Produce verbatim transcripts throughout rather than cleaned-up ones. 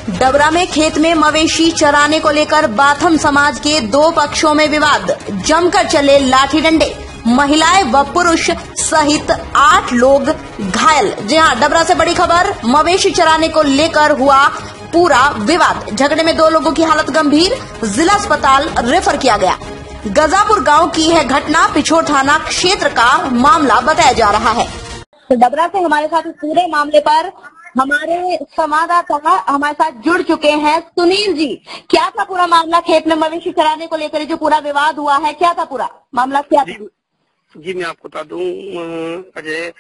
डबरा में खेत में मवेशी चराने को लेकर बाथम समाज के दो पक्षों में विवाद, जमकर चले लाठी डंडे, महिलाएं व पुरुष सहित आठ लोग घायल। जी हां, डबरा से बड़ी खबर, मवेशी चराने को लेकर हुआ पूरा विवाद। झगड़े में दो लोगों की हालत गंभीर, जिला अस्पताल रेफर किया गया। गजापुर गांव की है घटना, पिछोर थाना क्षेत्र का मामला बताया जा रहा है। तो डबरा से हमारे साथ इस पूरे मामले पर हमारे संवाददाता हमारे साथ जुड़ चुके हैं। सुनील जी, क्या था पूरा मामला? खेत में मवेशी चराने को लेकर जो पूरा विवाद हुआ है, क्या था पूरा मामला, क्या था? जी मैं आपको बता दूं, अजय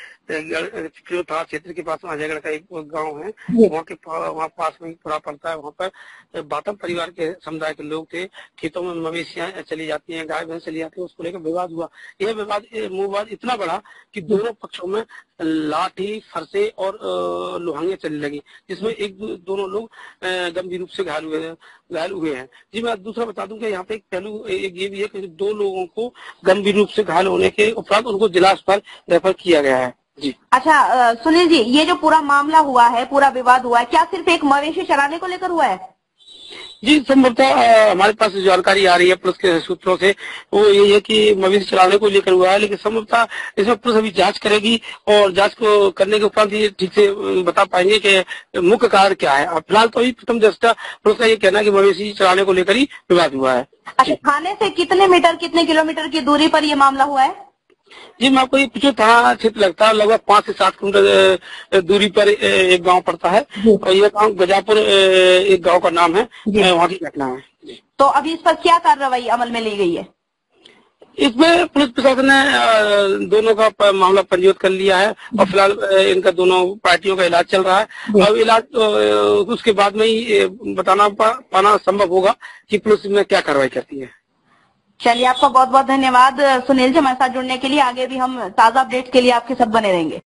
था क्षेत्र के पास अजयगढ़ का एक गांव है, वहाँ के वहाँ पास में पूरा पड़ता है। वहाँ पर बातम परिवार के समुदाय के लोग थे। खेतों में मवेशियां चली जाती हैं, गाय भैंस चली जाती है, उसको लेकर विवाद हुआ। यह विवाद विवाद इतना बड़ा कि दोनों पक्षों में लाठी, फरसे और लोहांगे चलने लगी, जिसमें एक दोनों लोग गंभीर रूप से घायल हुए घायल हुए हैं। जी मैं दूसरा बता दूं कि यहाँ पे एक पहलू एक ये भी है कि दो लोगों को गंभीर रूप से घायल होने के उपरांत उनको जिला अस्पताल रेफर किया गया है। जी अच्छा सुनील जी, ये जो पूरा मामला हुआ है, पूरा विवाद हुआ है, क्या सिर्फ एक मवेशी चराने को लेकर हुआ है? जी संभवतः हमारे पास जानकारी आ रही है पुलिस के सूत्रों से, वो ये है कि मवेशी चलाने को लेकर हुआ है, लेकिन संभवतः इसमें पुलिस अभी जांच करेगी और जांच को करने के उपरांत ये ठीक से बता पाएंगे कि मुख्य कारण क्या है। फिलहाल तो अभी प्रथम दृष्टया पुलिस का ये कहना है कि मवेशी चलाने को लेकर ही विवाद हुआ है। अच्छा, थाने से कितने मीटर कितने किलोमीटर की दूरी पर ये मामला हुआ है? जी मैं आपको ये पिछोर थाना क्षेत्र लगता है, लगभग पाँच से सात किलोमीटर दूरी पर एक गांव पड़ता है और यह गांव गजापुर एक गांव का नाम है, वहाँ की घटना है। तो अभी इस पर क्या कार्रवाई अमल में ली गई है? इसमें पुलिस प्रशासन ने दोनों का मामला पंजीकृत कर लिया है और फिलहाल इनका दोनों पार्टियों का इलाज चल रहा है और इलाज उसके बाद में ही बताना पाना संभव होगा कि पुलिस में क्या कार्रवाई करती है। चलिए, आपका बहुत बहुत धन्यवाद सुनील जी, हमारे साथ जुड़ने के लिए। आगे भी हम ताजा अपडेट के लिए आपके साथ बने रहेंगे।